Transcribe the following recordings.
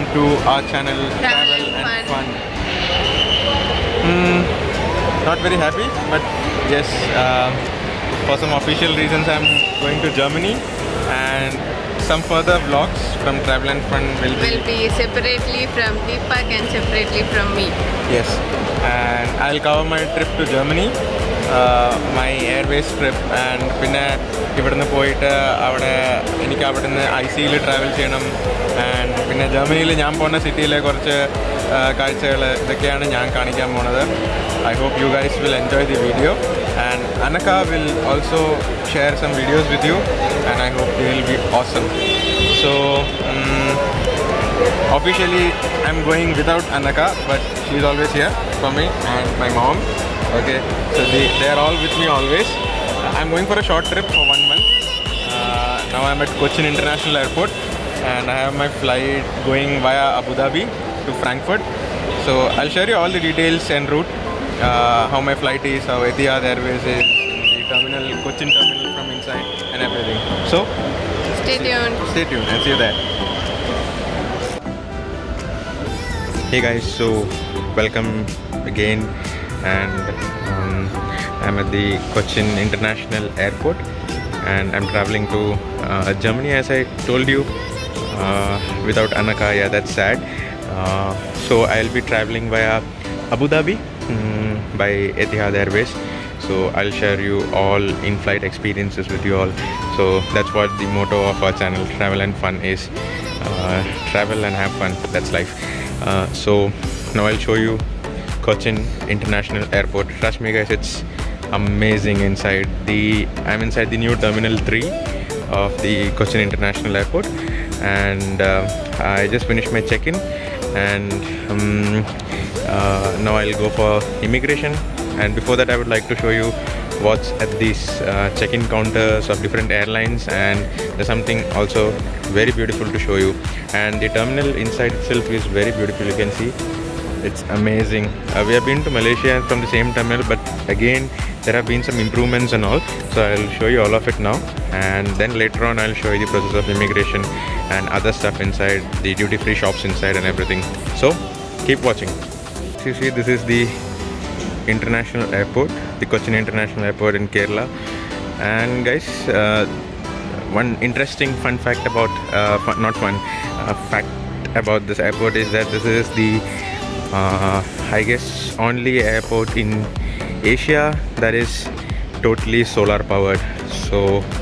to our channel Travel and Fun. Not very happy, but yes, for some official reasons I'm going to Germany, and some further vlogs from Travel and Fun will be separately from Deepak and separately from me. Yes, and I'll cover my trip to Germany, my airways trip, and പിന്നെ ഇവിടുന്ന് പോയിട്ട് അവിടെ എനിക്ക് അവിടുന്ന് ICയിൽ travel ചെയ്യണം, and പിന്നെ ജർമ്മനിയിൽ ഞാൻ പോകുന്ന സിറ്റിയിലെ കുറച്ച് കാഴ്ചകൾ ഇതൊക്കെയാണ് ഞാൻ കാണിക്കാൻ പോണത്. I hope you guys will enjoy the video, and Anaka will also share some videos with you, and I hope they will be awesome. So officially I'm going without Anaka, but she's always here for me and my mom. Okay, so they are all with me always. I'm going for a short trip for 1 month. Now I'm at Cochin International Airport, and I have my flight going via Abu Dhabi to Frankfurt. So I'll share you all the details en route, how my flight is, how Etihad Airways is, the terminal, Cochin terminal from inside, and everything. So stay tuned and see you there. Hey guys, so welcome again, and I'm at the Cochin International Airport, and I'm traveling to Germany, as I told you, without Anaka. Yeah, that's sad. So I'll be traveling via Abu Dhabi by Etihad Airways. So I'll share you all in-flight experiences with you all. So that's what the motto of our channel Travel and Fun is. Travel and have fun, that's life. So now I'll show you Cochin International Airport. Trust me guys, it's amazing inside. I'm inside the new Terminal 3 of the Cochin International Airport, and I just finished my check-in, and now I'll go for immigration. And before that, I would like to show you what's at these check-in counters of different airlines, and there's something also very beautiful to show you. And the terminal inside itself is very beautiful. You can see it's amazing. We have been to Malaysia from the same terminal, but again there have been some improvements and all, so I'll show you all of it now, and then later on I'll show you the process of immigration and other stuff inside, the duty-free shops inside and everything. So keep watching. So you see, this is the international airport, the Cochin International Airport in Kerala. And guys, one interesting fun fact about fact about this airport is that this is the I guess only airport in Asia that is totally solar powered. So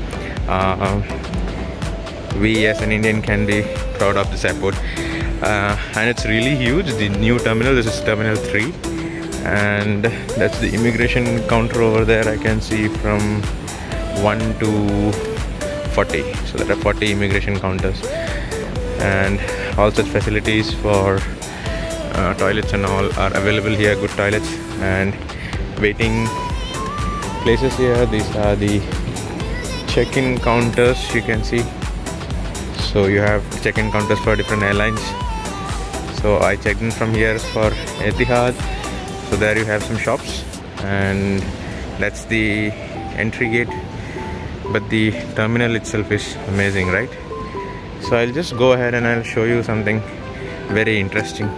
we as an Indian can be proud of this airport, and it's really huge. The new terminal, this is Terminal 3, and that's the immigration counter over there. I can see from 1 to 40, so there are 40 immigration counters, and all such facilities for toilets and all are available here. Good toilets and waiting places here. These are the check-in counters, you can see. So you have check-in counters for different airlines. So I checked in from here for Etihad. So there you have some shops, and that's the entry gate. But the terminal itself is amazing, right? So I'll just go ahead and I'll show you something very interesting.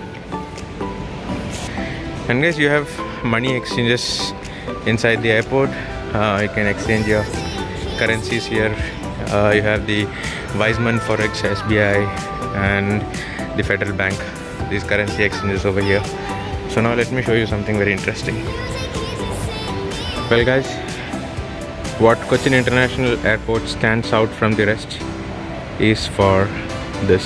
And guys, you have money exchanges inside the airport. You can exchange your currencies here. You have the Weizmann Forex, SBI, and the Federal Bank. These currency exchanges over here. So now let me show you something very interesting. Well guys, what Cochin International Airport stands out from the rest is for this.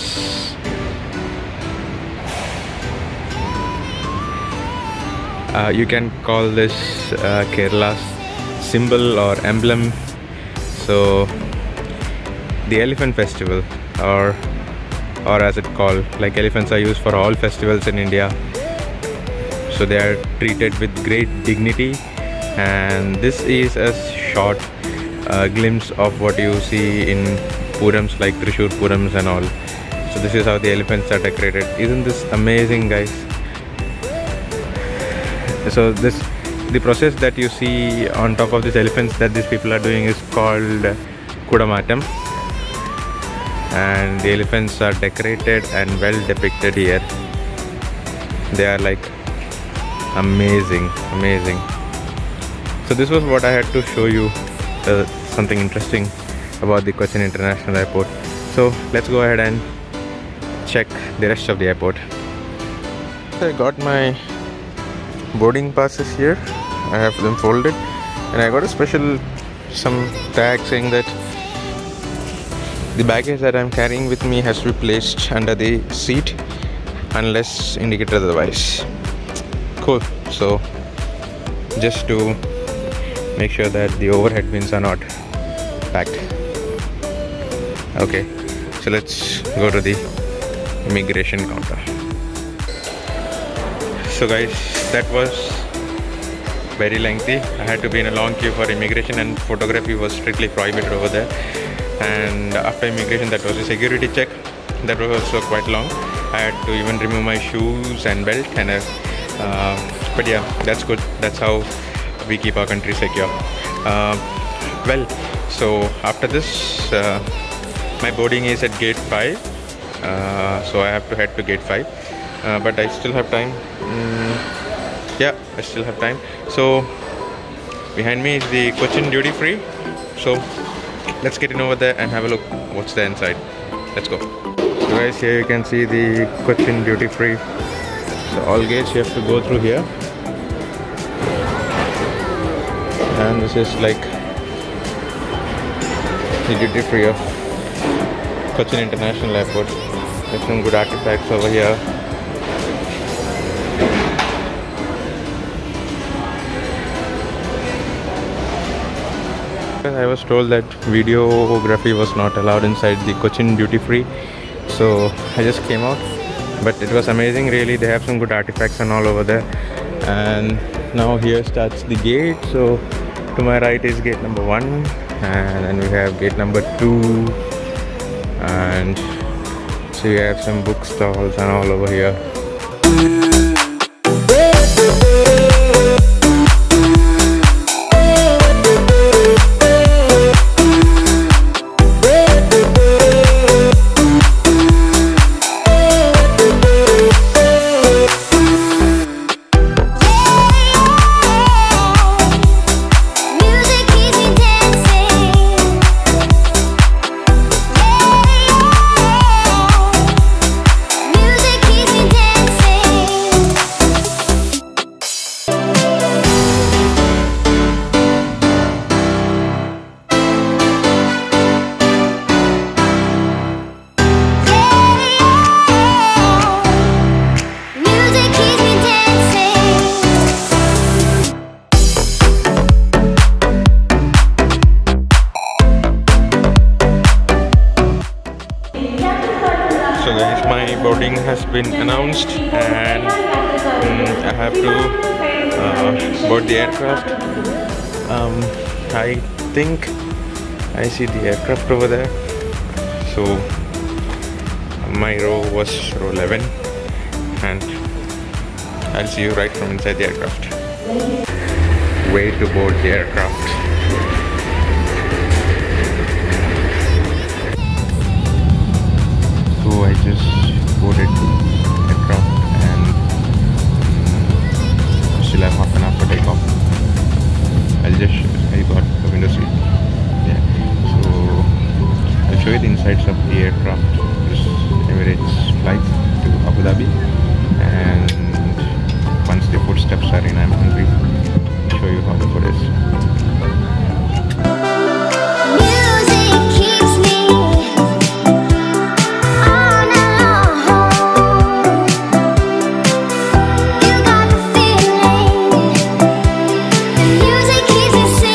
You can call this Kerala's symbol or emblem. So the elephant festival, or as it called, like elephants are used for all festivals in India, so they are treated with great dignity, and this is a short glimpse of what you see in Purams like Thrissur Purams and all. So this is how the elephants are decorated. Isn't this amazing guys? So the process that you see on top of these elephants that these people are doing is called Kudamatam. and the elephants are decorated and well depicted here. They are like amazing. So this was what I had to show you, something interesting about the Cochin International Airport. So let's go ahead and check the rest of the airport. I got my boarding passes here. I have them folded, and I got a special some tag saying that the baggage that I'm carrying with me has to be placed under the seat unless indicated otherwise. Cool. So just to make sure that the overhead bins are not packed. Okay, so let's go to the immigration counter. So guys, that was very lengthy. I had to be in a long queue for immigration, and photography was strictly prohibited over there. And after immigration, that was a security check. That was also quite long. I had to even remove my shoes and belt, and but yeah, that's good. That's how we keep our country secure. Well, so after this, my boarding is at gate 5, so I have to head to gate 5, but I still have time. Yeah, I still have time. So behind me is the Cochin duty free, so let's get in over there and have a look what's there inside. Let's go. So guys, here you can see the Cochin duty free. So all gates you have to go through here, and this is like the duty free of Cochin International Airport. There's some good artifacts over here. I was told that videography was not allowed inside the Cochin duty free, so I just came out. But it was amazing, really. They have some good artifacts and all over there. And now here starts the gate. So to my right is gate number 1, and then we have gate number 2, and so you have some book stalls and all over here. Boarding has been announced, and I have to board the aircraft. I think I see the aircraft over there. So my row was row 11, and I'll see you right from inside the aircraft. Way to board the aircraft. So I just boarded the aircraft, and still have half an hour for takeoff. I got the window seat. Yeah. So I'll show you the insides of the aircraft. This Emirates flight to Abu Dhabi, and once the footsteps are in, I'm hungry. I'll show you how the food is. You got the feeling. The music keeps me singing.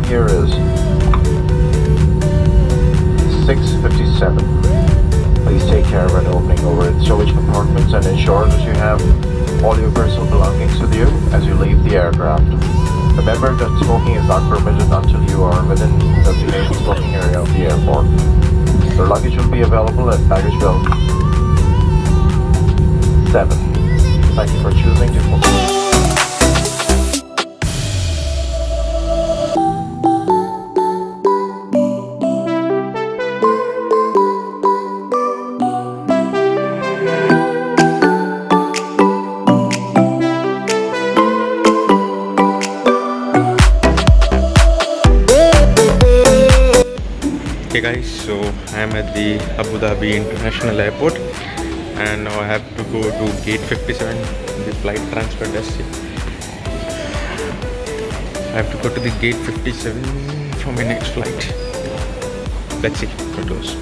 here is 6:57. Please take care when opening over its stowage compartments and ensure that you have all your personal belongings with you as you leave the aircraft. Remember that smoking is not permitted until you are within the designated smoking area of the airport. Your luggage will be available at baggage belt 7. Thank you for choosing to Hey guys, so I am at the Abu Dhabi International Airport and now I have to go to gate 57, the flight transfer desk. I have to go to the gate 57 for my next flight. Let's see how it goes.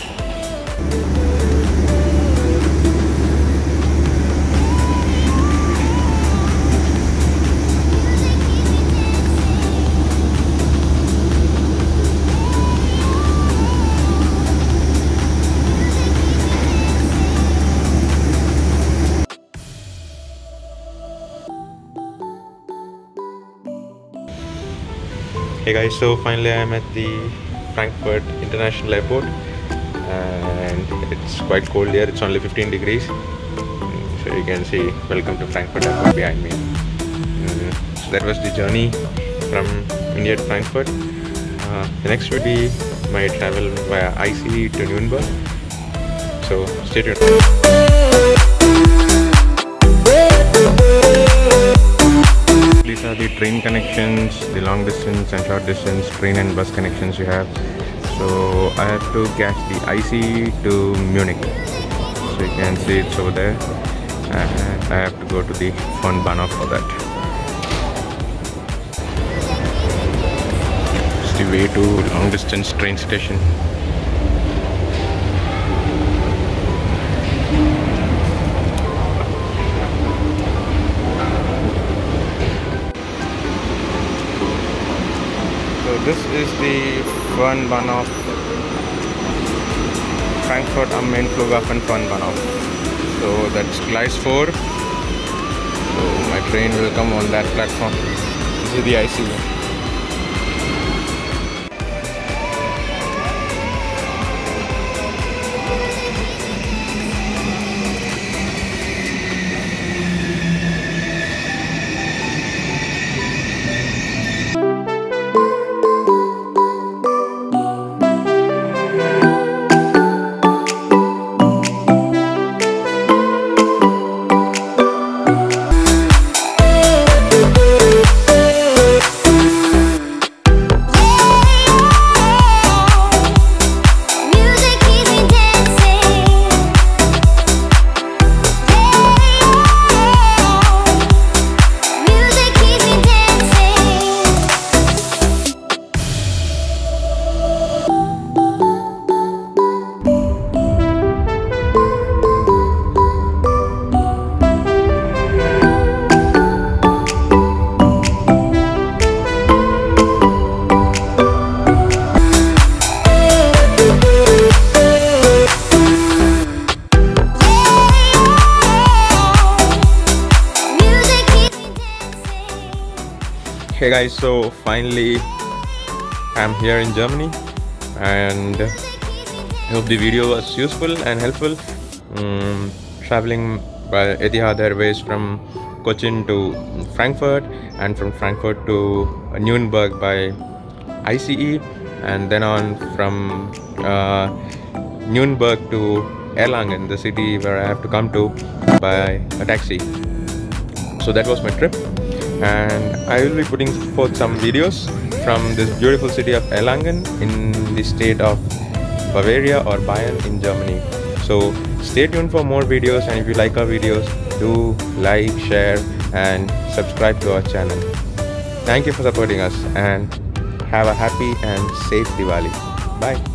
Hey guys, so finally I am at the Frankfurt International Airport and it's quite cold here, it's only 15 degrees. So you can see welcome to Frankfurt Airport behind me. So that was the journey from India to Frankfurt. The next would be my travel via ICE to Nurnberg. So stay tuned. These are the train connections, the long distance and short distance train and bus connections you have. So I have to catch the IC to Munich. So you can see it's over there. And I have to go to the von Bahnhof for that. It's the way to long distance train station. This is the von Bahnhof, Frankfurt am Main Flughafen von Bahnhof. So that's Gleis 4. So my train will come on that platform. This is the IC. Hey guys, so finally I'm here in Germany and I hope the video was useful and helpful. Traveling by Etihad Airways from Cochin to Frankfurt and from Frankfurt to Nurnberg by ICE, and then on from Nurnberg to Erlangen, the city where I have to come to, by a taxi. So that was my trip, and I will be putting forth some videos from this beautiful city of Erlangen in the state of Bavaria or Bayern in Germany. So stay tuned for more videos, and if you like our videos, do like, share and subscribe to our channel. Thank you for supporting us, and have a happy and safe Diwali. Bye.